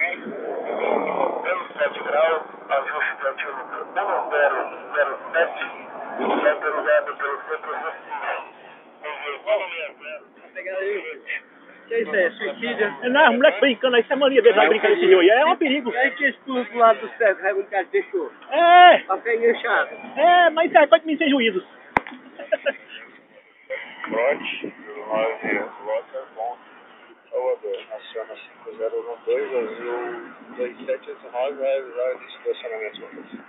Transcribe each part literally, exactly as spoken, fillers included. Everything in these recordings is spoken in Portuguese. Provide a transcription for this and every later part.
Pelo sete graus, ajuste altímetro um zero zero sete, autorizado pelo centro Recife. Pegada aí. Que é isso aí? É suicídio? Não, o moleque brincando aí, isso é mania dele, vai brincando esse rio aí. É um perigo. E aí que esse pulo pro lado do céu, que o cara deixou? É, Pra ficar enganchado. é, mas isso aí pode me sem juízo. Norte, nove, Waterbound, Salvador, aciona cinco zero um dois, azul dois sete oito nove, vai avisar o início do acionamento.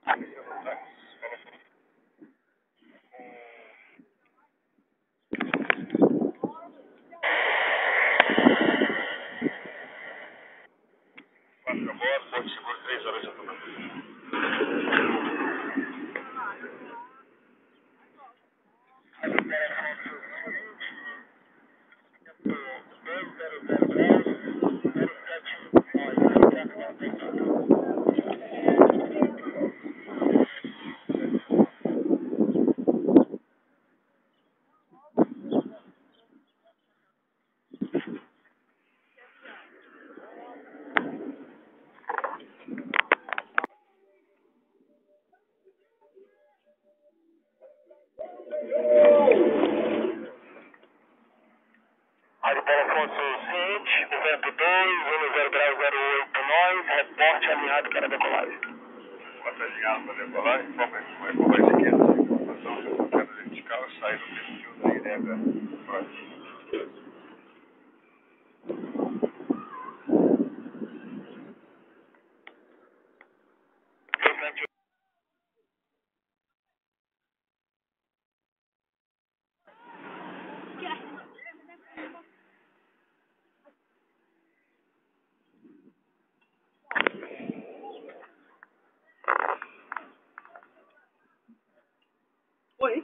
Porto Seguro, três horas de autonomia. Rádio Paulo Afonso seguinte, noventa e dois, um zero grau zero oito nove, reporte alinhado para decolagem. Pode alinhado para decolagem, informa que vai colar esquerda, informação, queda vertical, sai do perfil da Irega próximo. Oi?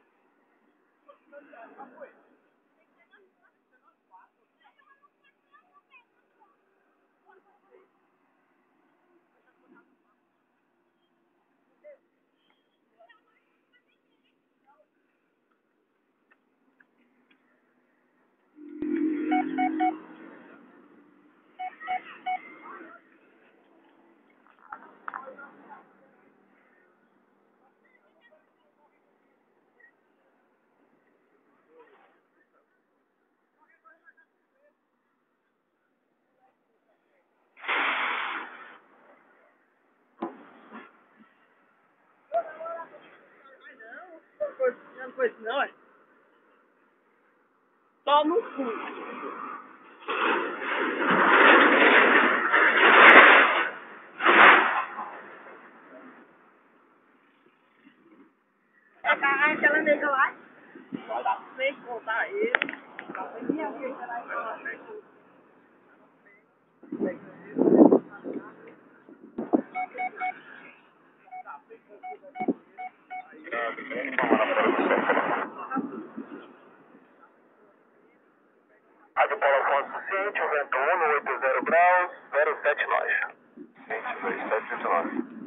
Não foi isso não, é? Só no cu. Tá aquela nega lá? Vai dar. Vem contar ele. Minha filha lá e fala. Rádio Paulo Afonso seguinte, vento um, oito zero graus, zero sete nove. vinte e dois, sete nove.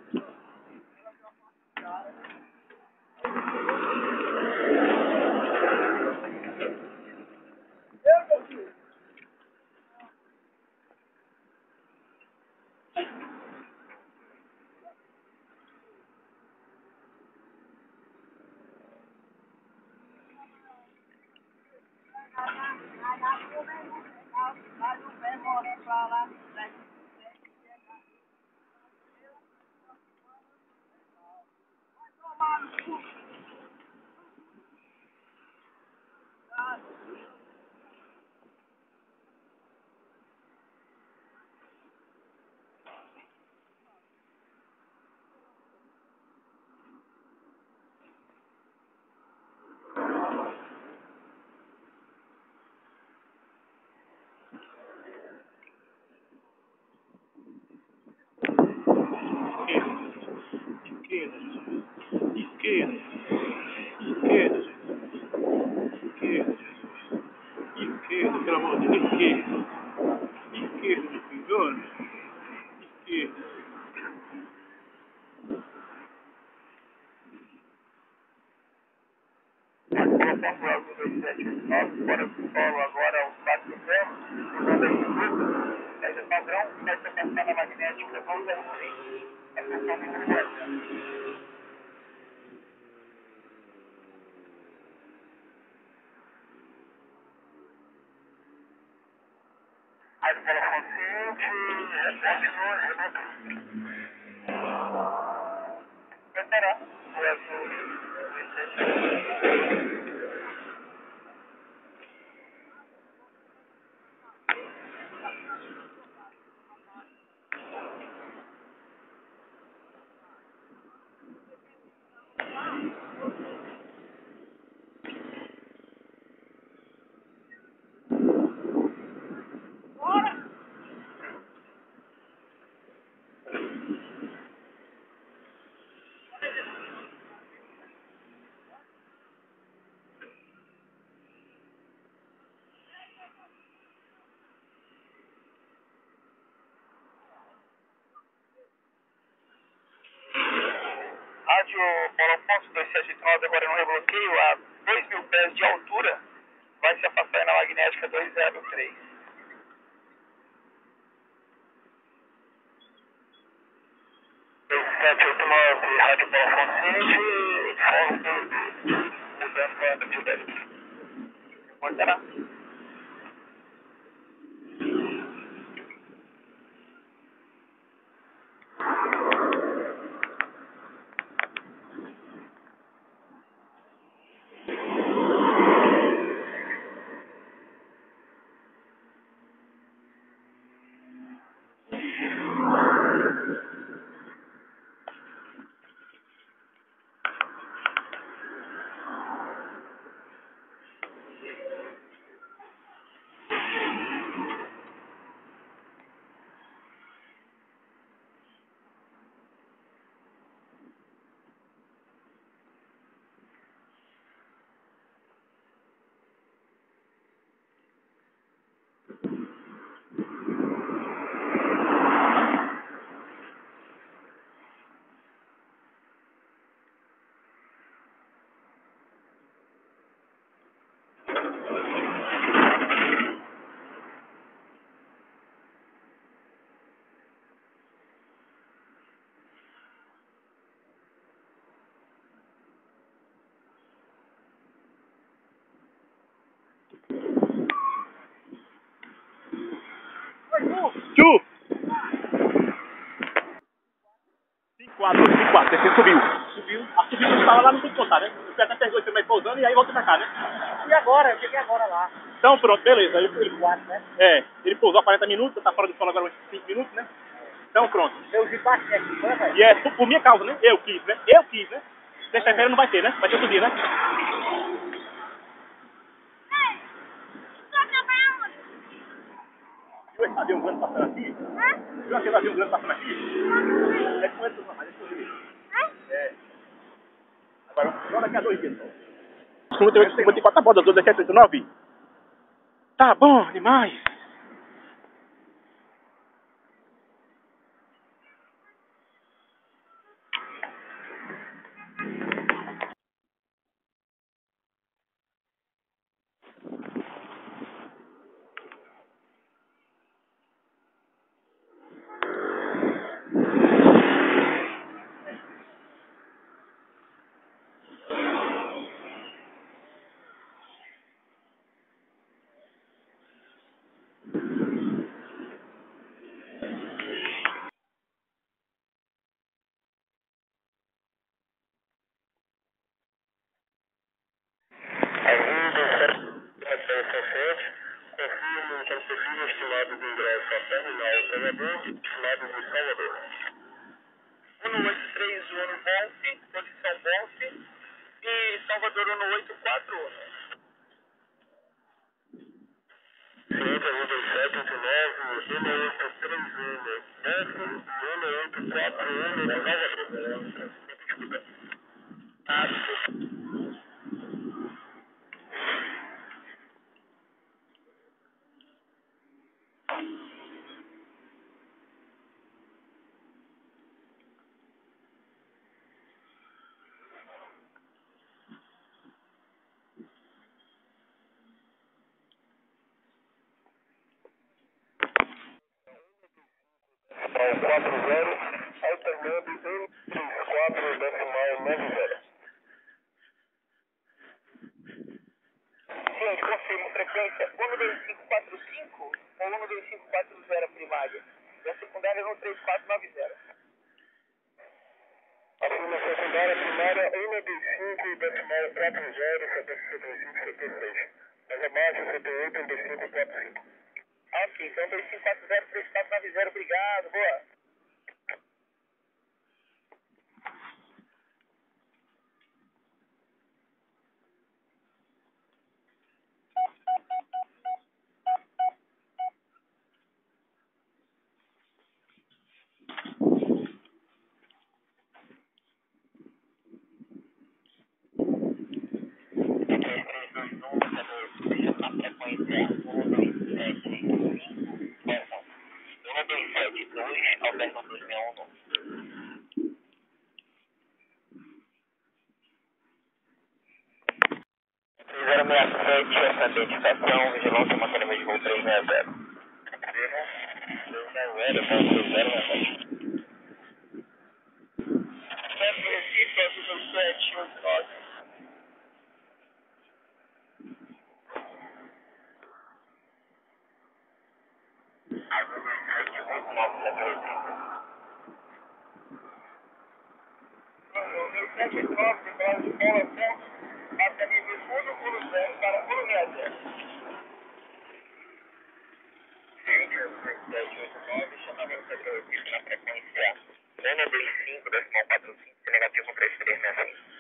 Esquerda, esquerda, esquerda, esquerda, esquerda, pelo amor de Deus, esquerda, esquerda, meu filho, olha, esquerda. Agora solo, agora é o saco do ferro, usando a estrutura, essa padrão, começa a passar na magnética, vamos assim, a pressão muito forte. Aí do telefone seguinte, repete no remoto. Preparar. o Paulo Afonso, dois sete oito nove, agora no rebloqueio, a dois mil pés de altura, vai se afastar na magnética dois zero três. dois sete oito nove, rádio Paulo Afonso, mudando para a Tibete. Pode dar. Tchu! cinco quatro, cinco quatro, você subiu. Subiu. A subida estava lá no tudo contar, né? Você até pegou esse meio pousando e aí volta pra cá, né? E agora? Eu cheguei agora lá. Então pronto, beleza. Ele, ele, quatro, né? é, ele pousou há quarenta minutos, tá fora do solo agora uns cinco minutos, né? Então pronto. Eu vi baixo aqui, foi, velho? E é por, por minha causa, né? Eu quis, né? Eu quis, né? Sexta-feira não vai ter, né? Vai ter outro dia, né? Viu esse avião grande passando aqui? Viu aquele avião grande passando aqui? É com ele, mas é com ele. É. Agora, só daqui a dois dias. cinquenta e oito, cinquenta e quatro, tá bom, das duas, dezessete, oito, nove? Tá bom demais. Confirmo que é possível estimado do ingresso a terminal Salvador, estimado do Salvador. um oito três, Uno Golf, posição Golf, e Salvador um oito quatro. Ciência um dois sete oito nove, um oito três um, Golf, um oito quatro um, Salvador. Ah, quatro zero, alternando um três quatro decimal nove zero. Gente, confirmo frequência um dois cinco quatro cinco ou um dois cinco quatro zero primária. E a secundária é um três quatro nove zero. Afirma secundária primária um dois cinco decimal quatro zero sete cinco sete seis. Mas abaixo sete oito um dois cinco quatro cinco. Ok, então dois cinco quatro zero três quatro nove zero, obrigado, boa. um dois sete dois, seis sete, ascendente, estação, vigilância, mantenimento de voo três seis zero. três seis zero, ponto zero, sete, Recife, azul sete oito nove. Azul sete oito nove, sete oito. sete oito nove, para de escola, marca nível um, puro zero, para puro zero. sete oito nove, chamamento sete oito, na frequência N D cinco, decimal quatro cinco, negativo três três seis cinco.